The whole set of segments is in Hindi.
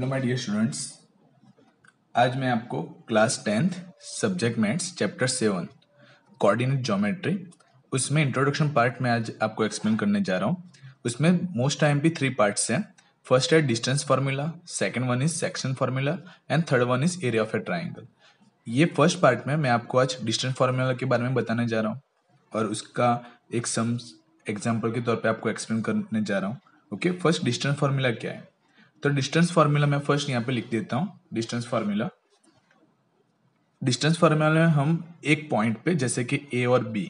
माय डियर स्टूडेंट्स, आज मैं आपको class 10th subject maths chapter 7 coordinate geometry उसमें इंट्रोडक्शन पार्ट में आज आपको एक्सप्लेन करने जा रहा हूँ। उसमें मोस्ट टाइम भी 3 पार्ट्स हैं। फर्स्ट है distance formula, second one is section formula and third one is area of a triangle. ये फर्स्ट पार्ट में मैं आपको आज डिस्टेंस फार्मूला के बारे में बताने जा रहा हूँ और उसका एक सम एग्जाम्पल के तौर पे आपको एक्सप्लेन करने जा रहा हूँ। ओके, फर्स्ट डिस्टेंस फार्मूला क्या है? तो डिस्टेंस फार्मूला मैं फर्स्ट यहाँ पे लिख देता हूँ। डिस्टेंस फार्मूला में हम एक पॉइंट पे जैसे कि ए और बी,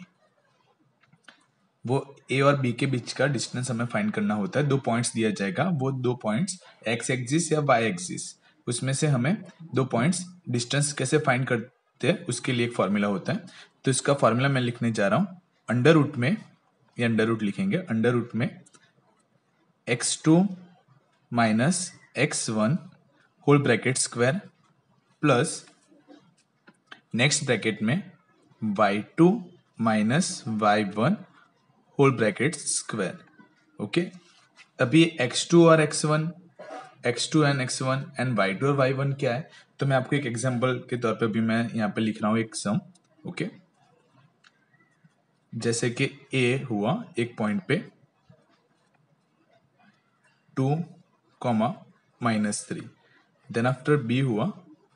वो ए और बी के बीच का डिस्टेंस हमें फाइंड करना होता है। 2 पॉइंट्स दिया जाएगा, वो 2 पॉइंट्स एक्स एक्सिस या वाई एक्सिस, उसमें से हमें 2 पॉइंट्स डिस्टेंस कैसे फाइंड करते हैं उसके लिए एक फार्मूला होता है। तो इसका फार्मूला मैं लिखने जा रहा हूँ अंडर रूट में, ये अंडर रूट लिखेंगे, अंडर रूट में x2 minus x1 whole bracket square plus next bracket में y2 minus y1 whole bracket square. Okay, अभी x2 और x1, x2 and x1 and y2 और y1 क्या है? तो मैं आपको एक एग्जांपल के तौर पे अभी मैं यहाँ पे लिख रहा हूँ एक सम। ओके, जैसे कि a हुआ एक पॉइंट पे 2, -3, देन आफ्टर b हुआ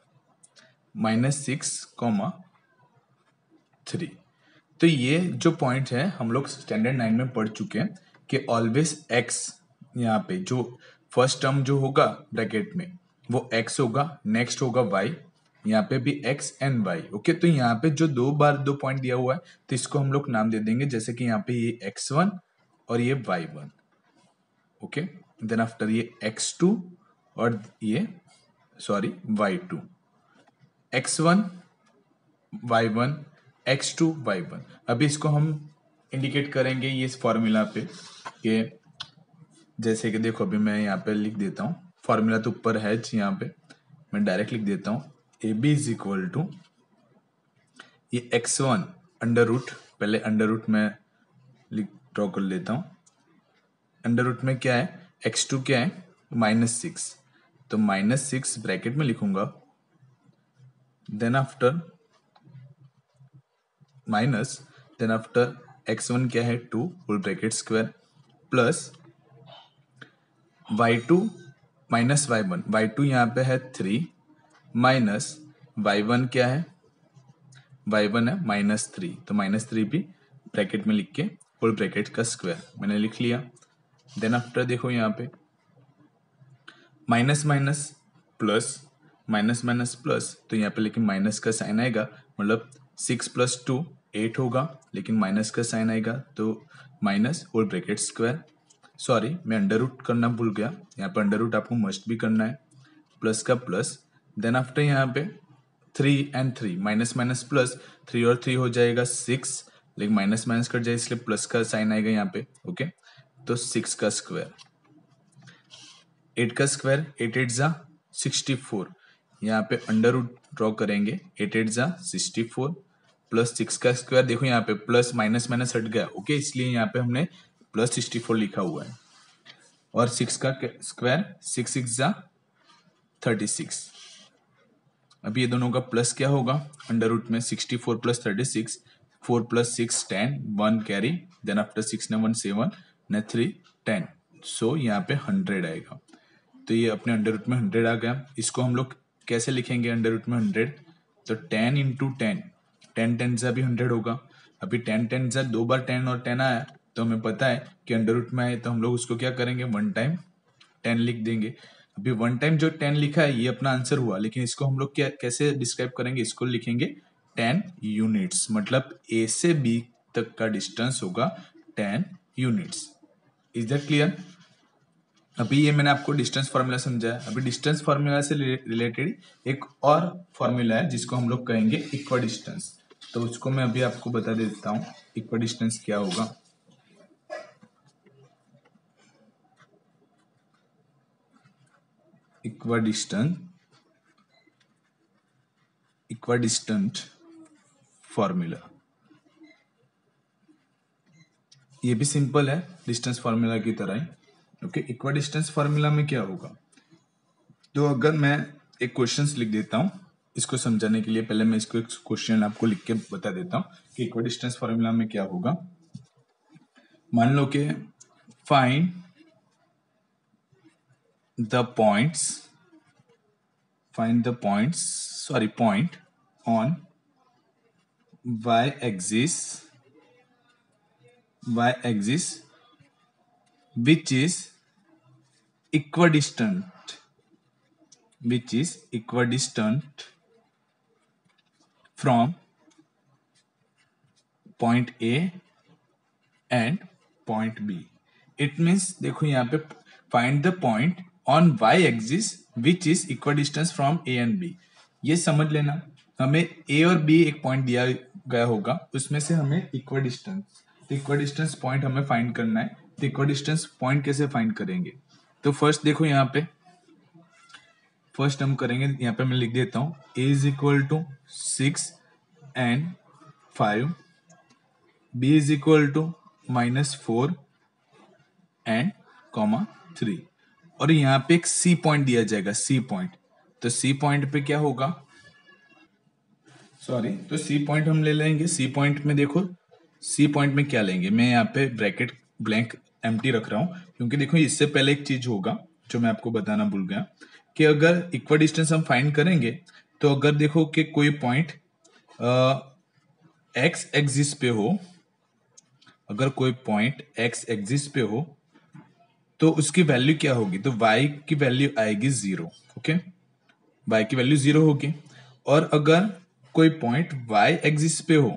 -6, 3। तो ये जो पॉइंट है हम लोग स्टैंडर्ड 9 में पढ़ चुके हैं कि ऑलवेज x, यहाँ पे जो फर्स्ट टर्म जो होगा ब्रैकेट में वो x होगा, नेक्स्ट होगा y, यहाँ पे भी x एंड y। ओके, तो यहाँ पे जो 2 बार 2 पॉइंट दिया हुआ है तो इसको हम लोग नाम दे देंगे, जैसे कि यहाँ पे ये x1 और ये y1। ओके, देन आफ्टर ये x2 और ये y2, x1 y1 x2 y1। अभी इसको हम इंडिकेट करेंगे ये इस फॉर्मूला पे कि जैसे कि देखो, अभी मैं यहाँ पे लिख देता हूँ, फॉर्मूला तो ऊपर है, यहाँ पे मैं डायरेक्ट लिख देता हूँ A B is equal to ये x1 अंडर रूट, पहले अंडर रूट में ड्रॉ कर लेता हूँ। अंडर रूट में क्या है, x2 क्या है -6, तो -6 ब्रैकेट में लिखूंगा, then after minus, then after x1 क्या है 2 whole bracket square plus y2 minus y2 यहाँ पे है 3 माइनस y1 क्या है, y1 है -3, तो -3 भी ब्रैकेट में लिख के होल ब्रैकेट का स्क्वायर मैंने लिख लिया। देन आफ्टर देखो यहाँ पे minus minus plus, minus minus plus, तो यहाँ पे लेकिन माइनस का साइन आएगा, मतलब 6 + 2 8 होगा, लेकिन माइनस का साइन आएगा तो minus whole bracket square. Sorry, मैं अंडर रूट करना भूल गया, यहाँ पे अंडर रूट आपको मस्ट भी करना है, प्लस का प्लस, देन आफ्टर यहाँ पे 3 एंड 3 माइनस माइनस प्लस, 3 और 3 हो जाएगा 6, लेकिन माइनस माइनस कट जाए इसलिए प्लस का साइन आएगा यहाँ पे। ओके, तो 6 का स्क्वायर, 8 का स्क्वायर, 8 8 जा 64, यहाँ पे अंडर रूट ड्रॉ करेंगे, 8 8 जा 64 प्लस 6 का स्क्वायर, देखो यहाँ पे प्लस माइनस माइनस हट गया। ओके, इसलिए यहाँ पे हमने प्लस 64 लिखा हुआ है, और 6 का स्क्वायर 6 6 जा 36। अब ये दोनों का प्लस क्या होगा, अंडर रूट में 64 + 36, 4 + 6 10, 1 कैरी, देन आफ्टर 6 ने 1 7 ने 3 10, सो यहाँ पे 100 आएगा। तो ये अपने अंडर रूट में 100 आ गया। इसको हम लोग कैसे लिखेंगे अंडर रूट में 100, तो 10 × 10, 10 10 जा भी 100 होगा। अभी 10 10 जा 2 बार 10 और 10 आया, तो हमें पता है कि अंडर रूट में आए तो हम लोग उसको क्या करेंगे, 1 टाइम 10 लिख देंगे। अभी 1 टाइम जो 10 लिखा है ये अपना आंसर हुआ, लेकिन इसको हम लोग क्या कैसे डिस्क्राइब करेंगे, इसको लिखेंगे 10 यूनिट्स, मतलब ए से बी तक का डिस्टेंस होगा 10 यूनिट्स। Is that clear? अभी ये मैंने आपको डिस्टेंस फार्मूला समझाया। अभी डिस्टेंस फार्मूला से रिलेटेड एक और फार्मूला है जिसको हम लोग कहेंगे इक्वा डिस्टेंस, तो उसको मैं अभी आपको बता देता हूँ इक्वा डिस्टेंस क्या होगा। इक्वाडिस्टेंट फॉर्मूला, ये भी सिंपल है डिस्टेंस फार्मूला की तरह ही। ओके, इक्वाडिस्टेंस फार्मूला में क्या होगा, तो अगर मैं एक क्वेश्चंस लिख देता हूँ इसको समझाने के लिए, पहले मैं इसको एक क्वेश्चन आपको लिख के बता देता हूँ कि इक्विडिस्टेंस फॉर्मूला में क्या होगा। मान लो कि find the points point on y-axis which is equidistant from point A and point B. It means देखो यहाँ पे find the point on y-axis which is equidistant from A and B. ये समझ लेना, हमें A और B एक पॉइंट दिया गया होगा, उसमें से हमें इक्विडिस्टेंस पॉइंट हमें फाइंड करना है। तो इक्विडिस्टेंस पॉइंट कैसे फाइंड करेंगे? तो फर्स्ट देखो यहाँ पे, फर्स्ट हम करेंगे, यहाँ पे मैं लिख देता हूँ A is equal to 6 and 5, B is equal to -4 and 3, और यहाँ पे एक C पॉइंट दिया जाएगा, C पॉइंट। तो C पॉइंट पे क्या होगा, तो C पॉइंट हम ले लेंगे। C पॉइंट में देखो, C पॉइंट में क्या लेंगे, मैं यहाँ पे ब्रैकेट ब्लैंक एम्प्टी रख रहा हूँ क्योंकि देखो इससे पहले एक चीज होगा जो मैं आपको बताना भूल गया कि अगर इक्विडिस्टेंस हम फाइंड करेंगे तो अगर देखो कि कोई पॉइंट एक्स एक्सिस पे हो, अगर कोई पॉइंट एक्स एक्सिस पे हो तो उसकी वैल्यू क्या होगी, तो y की वैल्यू आएगी 0। ओके, y की वैल्यू 0 होगी। और अगर कोई पॉइंट y एक्सिस पे हो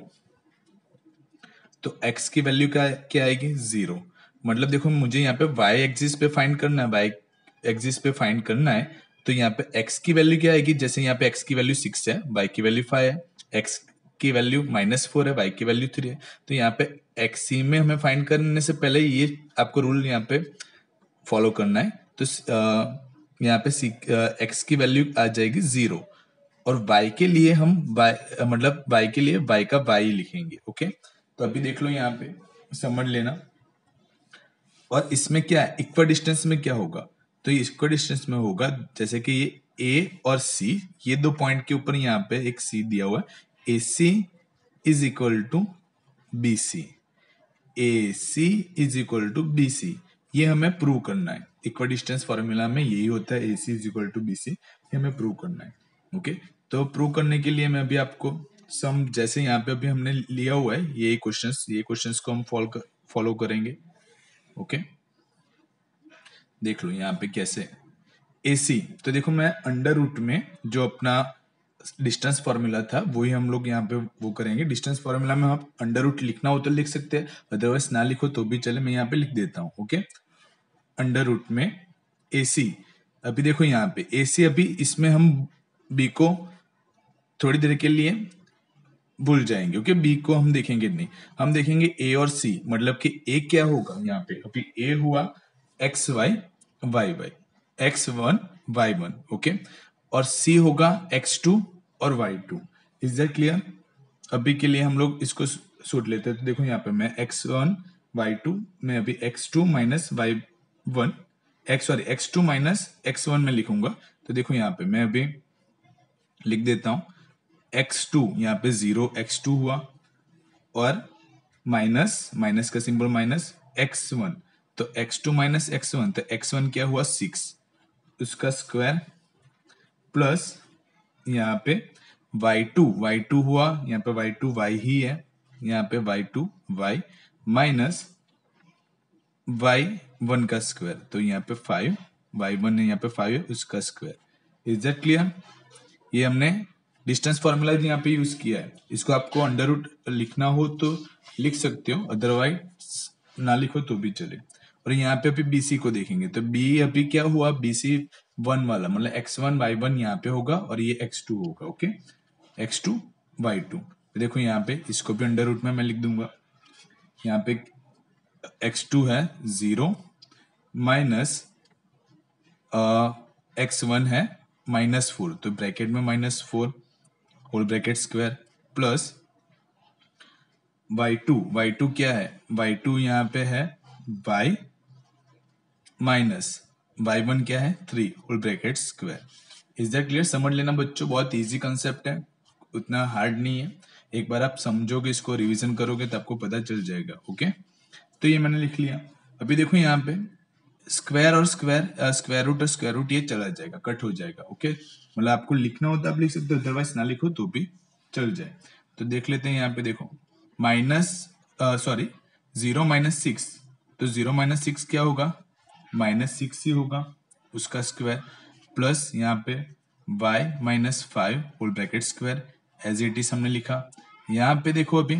तो x की वैल्यू क्या आएगी, 0। मतलब देखो मुझे यहाँ पे y एक्सिस पे फाइंड करना है, y एक्सिस पे फाइंड करना है, तो यहाँ पे x की वैल्यू क्या आएगी, जैसे यहाँ पे x की वैल्यू 6 है, y की वैल्यू 5 है, x की वैल्यू -4 है, y की वैल्यू 3 है। तो यहाँ पे x में हमें फाइंड करने से पहले ये आपको रूल यहाँ पे फॉलो करना है। तो यहाँ पे x की वैल्यू आ जाएगी 0 और y के लिए हम मतलब y के लिए y का y लिखेंगे। ओके, तो अभी देख लो यहाँ पे समझ लेना। और इसमें क्या है, इक्विडिस्टेंस में क्या होगा, तो इक्विडिस्टेंस में होगा जैसे कि ये A और C, ये दो पॉइंट के ऊपर यहाँ पे एक C दिया हुआ है, AC is equal to BC, AC is equal to BC, ये हमें प्रूव करना है। इक्विडिस्टेंस फॉर्मूला में यही होता है, AC is equal to BC, ये हमें प्रूव करना है। ओके, तो प्रूव करने के लिए मैं अभी आपको सम, जैसे यहाँ पे अभी हमने लिया हुआ है ये क्वेश्चंस को हम फॉलो करेंगे। ओके, देख लो यहाँ पे कैसे AC, तो देखो मैं अंडर रूट में जो अपना डिस्टेंस फॉर्मूला था वही हम लोग यहाँ पे वो करेंगे। डिस्टेंस फॉर्मूला में आप अंडर रूट लिखना हो तो लिख सकते हैं, अदरवाइज ना लिखो तो भी चले, मैं यहाँ पे लिख देता हूँ। ओके, अंडर रूट में AC, अभी देखो यहाँ पे AC, अभी इसमें हम B को थोड़ी देर के लिए भूल जाएंगे। ओके, B को हम देखेंगे नहीं, हम देखेंगे A और C, मतलब कि A क्या होगा यहाँ पे, अभी A हुआ XY YY, X1 Y1। Okay, और C होगा X2 और Y2। Is that clear? अभी के लिए हम लोग इसको सूट लेते हैं। तो देखो यहाँ पे मैं X1 Y2 में अभी X2 minus Y1 X2 minus X1 में लिखूंगा। तो देखो यहाँ पे मैं अभी लिख देता हूं x2, यहाँ पे 0 x2 हुआ और माइनस का सिंबल माइनस x1, तो x2 माइनस x1, तो x1 क्या हुआ 6, उसका स्क्वायर प्लस यहाँ पे y2 हुआ, यहाँ पे y2 y ही है, यहाँ पे y2 y माइनस y1 का स्क्वायर, तो यहाँ पे 5, y1 है यहाँ पे 5 है, उसका स्क्वायर। Is that clear? ये हमने डिस्टेंस फॉर्मूला यहाँ पे यूज किया है। इसको आपको अंडर रूट लिखना हो तो लिख सकते हो, अदरवाइज ना लिखो तो भी चले। और यहाँ पे अभी BC को देखेंगे तो B अभी क्या हुआ, BC 1 वाला, मतलब X1 Y1 यहाँ पे होगा और ये X2 होगा। ओके, X2 Y2, देखो यहाँ पे इसको भी अंडर रूट में मैं लिख दूंगा। यहाँ पे X2 है 0 माइनस X1 है -4, तो ब्रैकेट में -4 whole bracket square plus y2 क्या है, y2 यहाँ पे है y माइनस y1 क्या है 3 whole bracket square. Is that clear? समझ लेना बच्चों, बहुत इजी कंसेप्ट है, उतना हार्ड नहीं है। एक बार आप समझोगे, इसको रिवीजन करोगे तो आपको पता चल जाएगा। ओके, तो ये मैंने लिख लिया। अभी देखो यहाँ पे स्क्वायर और स्क्वायर, स्क्वायर रूट और स्क्वायर रूट ये चला जाएगा, कट हो जाएगा। ओके, मतलब आपको लिखना होता है आप लिख सकते हो, अदरवाइज ना लिखो तो भी चल जाए। तो देख लेते हैं यहाँ पे, देखो माइनस सॉरी 0 - 6, तो 0 - 6 क्या होगा, -6 ही होगा, उसका स्क्वायर, प्लस यहाँ पे y-5 whole bracket square, as it is हमने लिखा। यहाँ पे देखो अभी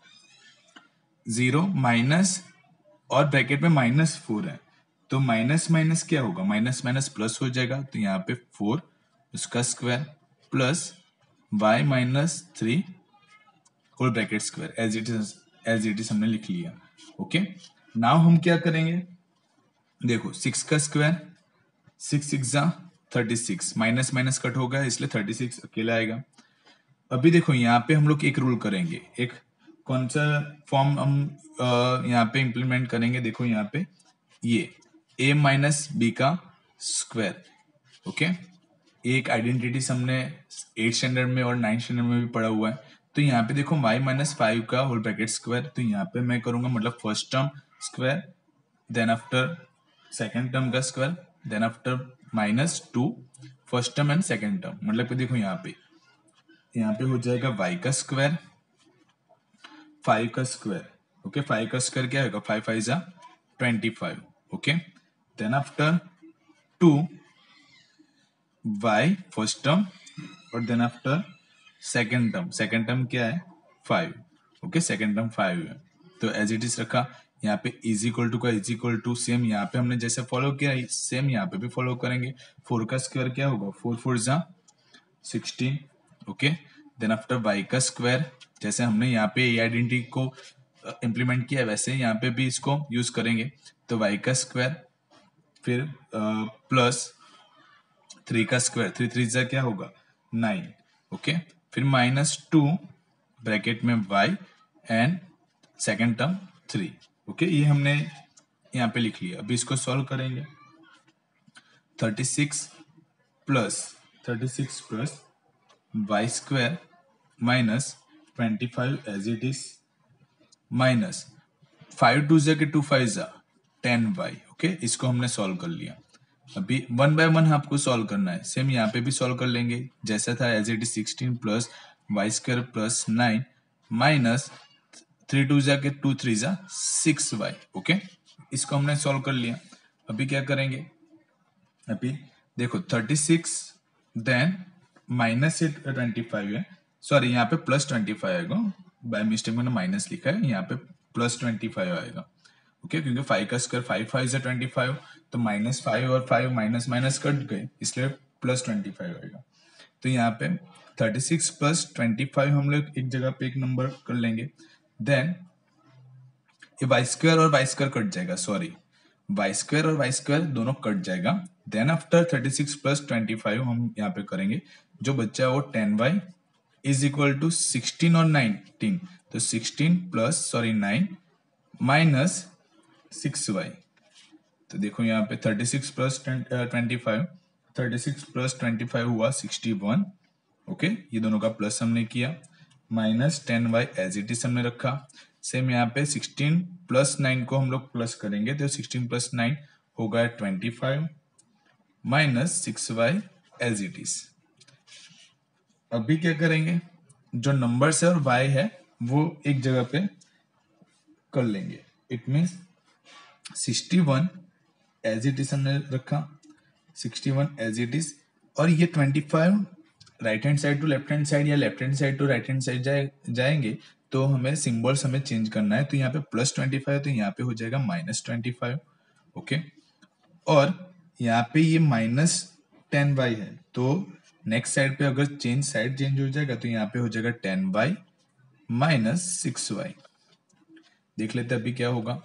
0 माइनस और ब्रैकेट में -4 है, तो माइनस माइनस क्या होगा, माइनस माइनस प्लस हो जाएगा, तो यहाँ पे 4 उसका square plus y-3 whole bracket square, as it is हमने लिख लिया। ओके, नाउ हम क्या करेंगे, देखो 6 का स्क्वायर, 6 × 6 = 36, माइनस माइनस कट हो गया इसलिए 36 अकेला आएगा। अभी देखो यहाँ पे हम लोग एक रूल करेंगे, एक कौन सा फॉर्म हम यहाँ पे इंप्लीमेंट करेंगे, देखो यहाँ पे ये a - b का स्क्वायर। ओके, एक आइडेंटिटी हमने 8th स्टैंडर्ड में और 9th स्टैंडर्ड में भी पढ़ा हुआ है। तो यहाँ पे देखो y-5 का होल ब्रैकेट स्क्वायर, तो यहाँ पे मैं करूंगा मतलब first term square, then after second term का square, then after -2 first term and second term, मतलब कि देखो यहाँ पे हो जाएगा y का स्क्वायर, 5 का स्क्वायर। ओके, 5 का स्क्वायर क्या होगा, 5 × 5 = 25। Okay, then after 2 y first term, और देन आफ्टर सेकेंड टर्म क्या है 5। ओके, सेकेंड टर्म 5 है, तो एज इट इज रखा। यहाँ पे इज इक्वल टू का इज इक्वल टू सेम यहाँ पे हमने जैसे फॉलो किया सेम यहाँ पे भी फॉलो करेंगे। 4 का स्क्वायर क्या होगा, 4 × 4 = 16। ओके, देन आफ्टर y का स्क्वायर, जैसे हमने यहाँ पे आइडेंटिटी को इम्प्लीमेंट किया वैसे यहाँ पे भी इसको यूज करेंगे, तो y का स्क्वायर, फिर प्लस 3 का स्क्वायर, 3 × 3 क्या होगा 9। ओके, फिर -2 ब्रैकेट में y and second term 3। Okay, ये हमने यहाँ पे लिख लिया। अभी इसको सॉल्व करेंगे, 36 plus y square -25 as it is, minus 5 × 2 = 2 × 5 = 10y। Okay, इसको हमने सॉल्व कर लिया। अभी 1 बाय 1 आपको सॉल्व करना है, सेम यहाँ पे भी सॉल्व कर लेंगे जैसा था, as it is 16 plus y square plus 9 minus 3 × 2 = 2 × 3 = 6y। Okay, इसको हमने सॉल्व कर लिया। अभी क्या करेंगे, अभी देखो 36 देन -25 है, सॉरी यहाँ पे +25 आएगा, बाय मिस्टेक मैंने माइनस लिखा है, यहाँ पे +25 आएगा। ओके, क्योंकि 5 का स्क्वायर 5 × 5 = 25, तो -5 और 5 माइनस माइनस कट गए इसलिए +25 आएगा। तो यहाँ पे 36 + 25 हम लोग एक जगह पे एक नंबर कर लेंगे, देन ये y स्क्वायर और y स्क्वायर कट जाएगा, सॉरी y स्क्वायर और y स्क्वायर दोनों कट जाएगा। देन आफ्टर 36 + 25 हम यहाँ पे करेंगे, जो बच्चा है वो 10y = 16 और 19, तो 16 प्लस 9 माइनस 6y। तो देखो यहाँ पे 36 + 25, 36 + 25 हुआ 61। ओके, ये दोनों का प्लस हमने किया, minus 10y as it is हमने रखा। सेम यहाँ पे 16 + 9 को हम लोग प्लस करेंगे, तो 16 + 9 होगा 25 minus 6y as it is. अभी क्या करेंगे, जो नंबर्स है और y है वो एक जगह पे कर लेंगे। It means 61 as it is हमने रखा, 61 एज इट इज, और ये 25 right hand side to left hand side या left hand side to right hand side जाएंगे, तो हमें सिंबल्स हमें चेंज करना है। तो यहाँ पे +25, तो यहाँ पे हो जाएगा -25। ओके, और यहाँ पे ये -10y है, तो नेक्स्ट साइड पे अगर साइड चेंज हो जाएगा तो यहाँ पे हो जाएगा 10y माइनस 6y। देख लेते अभी क्या होगा,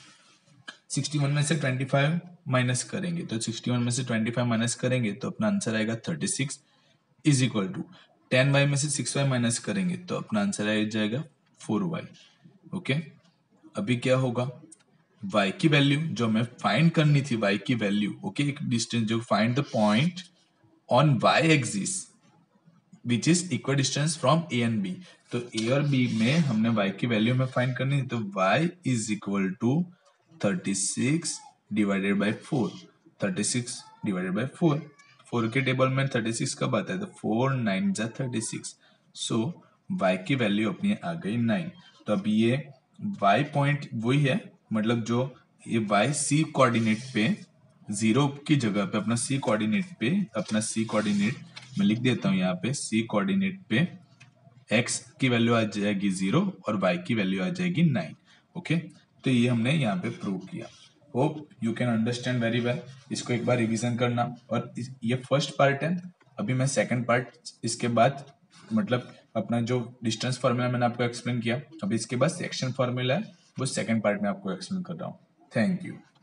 61 में से 25 माइनस करेंगे, तो 61 में से 25 माइनस करेंगे तो अपना आंसर आएगा 36 = 10y में से 6y माइनस करेंगे तो अपना आंसर आ जाएगा 4y। ओके, अभी क्या होगा, y की वैल्यू जो हमें फाइंड करनी थी, y की वैल्यू, ओके, एक डिस्टेंस जो find the point on y axis which is equal distance from A and B. तो ए और बी में हमने y की वैल्यू में फाइंड करनी है, तो y is equal to 36 divided by 4। 36 divided by 4, 4 के टेबल में 36 कब आता है, तो 4 9 जा 36। सो y की वैल्यू अपनी आ गई 9। तो अब ये y पॉइंट वही है, मतलब जो ये y सी कोऑर्डिनेट पे 0 की जगह पे अपना सी कोऑर्डिनेट मैं लिख देता हूं यहाँ पे, सी कोऑर्डिनेट पे x की वैल्यू आ जाएगी 0 और y की वैल्यू आ जाएगी 9। ओके, तो ये हमने यहाँ पे प्रूव किया। Hope you can understand very well. इसको एक बार रिवीजन करना। और ये फर्स्ट पार्ट है, अभी मैं सेकंड पार्ट इसके बाद, मतलब अपना जो डिस्टेंस फॉर्मूला मैंने आपको एक्सप्लेन किया, अभी इसके बाद सेक्शन फॉर्मूला है वो सेकंड पार्ट में आपको एक्सप्लेन कर रहा हूँ। Thank you.